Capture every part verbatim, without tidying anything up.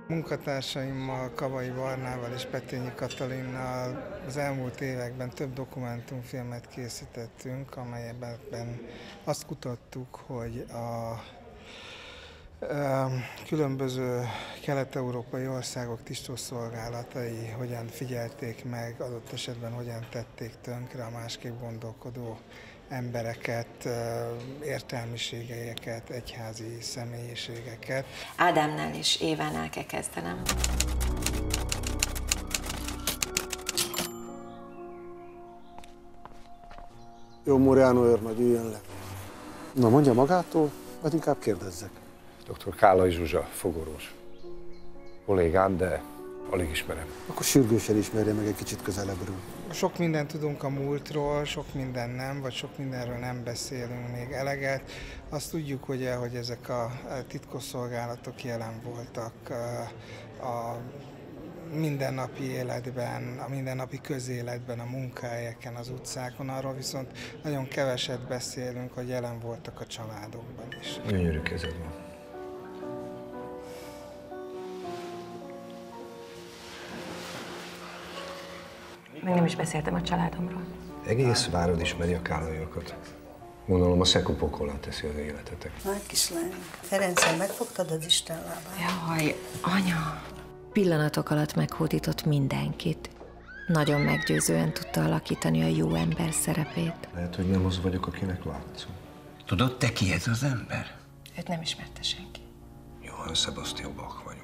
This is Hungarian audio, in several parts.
Munkatársaimmal, Kavai Barnával és Petényi Katalinnal az elmúlt években több dokumentumfilmet készítettünk, amelyben azt kutattuk, hogy a különböző kelet-európai országok titkosszolgálatai hogyan figyelték meg, adott esetben hogyan tették tönkre a másképp gondolkodó embereket, értelmiségeket, egyházi személyiségeket. Ádámnál és Évánál kell kezdenem. Jó, Moriano őrnagy, üljön le. Na, mondja magától, vagy inkább kérdezzek. doktor Kálai Zsuzsa, fogorvos. Kollégám, de alig ismerem. Akkor sürgősen ismerje meg egy kicsit közelebbről. Sok mindent tudunk a múltról, sok minden nem, vagy sok mindenről nem beszélünk még eleget. Azt tudjuk, ugye, hogy ezek a titkosszolgálatok jelen voltak a mindennapi életben, a mindennapi közéletben, a munkahelyeken, az utcákon. Arról viszont nagyon keveset beszélünk, hogy jelen voltak a családokban is. Gyönyörű kezed van. Még nem is beszéltem a családomról. Egész várod ismeri a Kálaiakat. Gondolom a szekupokollá teszi az életetek. Nagy kislány, Ferenccel megfogtad az Isten lábát. Jaj, anya! Pillanatok alatt meghódított mindenkit. Nagyon meggyőzően tudta alakítani a jó ember szerepét. Lehet, hogy nem az vagyok, akinek látszom. Tudod, te ki ez az ember? Őt nem ismerte senki. Johann Sebastian Bach vagyok.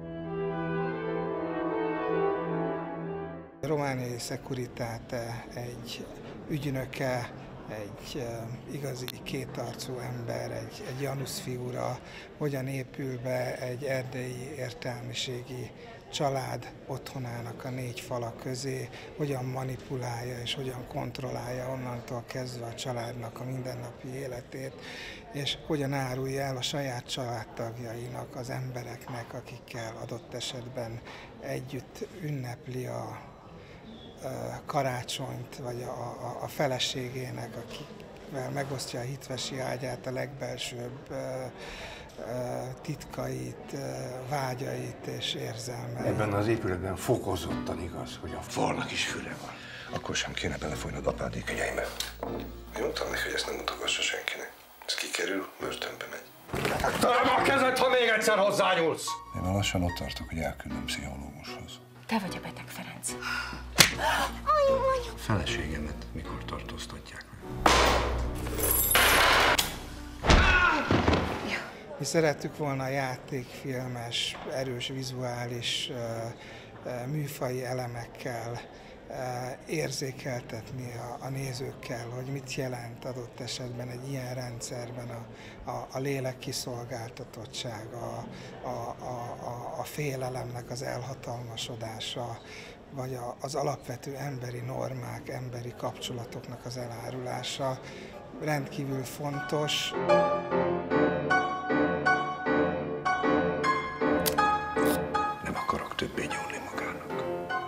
Romániai Securitate egy ügynöke, egy uh, igazi kétarcú ember, egy, egy Janusz figura, hogyan épül be egy erdélyi értelmiségi család otthonának a négy fala közé, hogyan manipulálja és hogyan kontrollálja onnantól kezdve a családnak a mindennapi életét, és hogyan árulja el a saját családtagjainak, az embereknek, akikkel adott esetben együtt ünnepli a karácsonyt, vagy a, a, a feleségének, akivel megosztja a hitvesi ágyát, a legbelsőbb uh, uh, titkait, uh, vágyait és érzelmeit. Ebben az épületben fokozottan igaz, hogy a falnak is füle van. Akkor sem kéne belefolynod apádék ügyeimbe. Én mondtam neki, hogy ezt nem mutogassa senkinek. Ez kikerül, börtönbe megy. Töröm a kezed, ha még egyszer hozzányúlsz! Én már lassan ott tartok, hogy elküldöm pszichológushoz. Te vagy a beteg, Ferenc. A feleségemet mikor tartóztatják meg? Mi szerettük volna a játékfilmes, erős vizuális uh, műfaji elemekkel uh, érzékeltetni a, a nézőkkel, hogy mit jelent adott esetben egy ilyen rendszerben a, a, a lélek kiszolgáltatottság, a, a, a, a, a félelemnek az elhatalmasodása, vagy az alapvető emberi normák, emberi kapcsolatoknak az elárulása rendkívül fontos. Nem akarok többé nyúlni magának.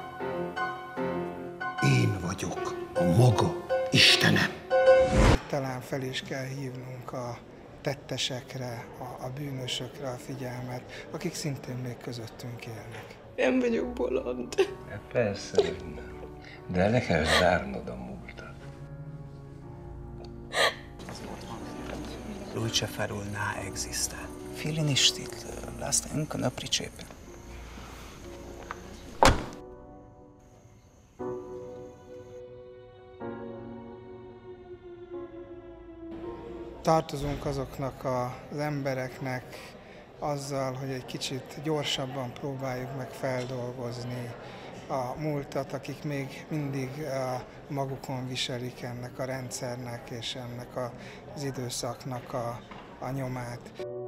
Én vagyok a maga Istenem. Talán fel is kell hívnunk a tettesekre, a, a bűnösökre a figyelmet, akik szintén még közöttünk élnek. Nem vagyok bolond. Ja, persze, hogy nem. De le kell zárnod a múltat. Luce farul n'a exista. Fii liniștit, lasă încă ne pricepe. Tartozunk azoknak az embereknek azzal, hogy egy kicsit gyorsabban próbáljuk meg feldolgozni a múltat, akik még mindig magukon viselik ennek a rendszernek és ennek az időszaknak a, a nyomát.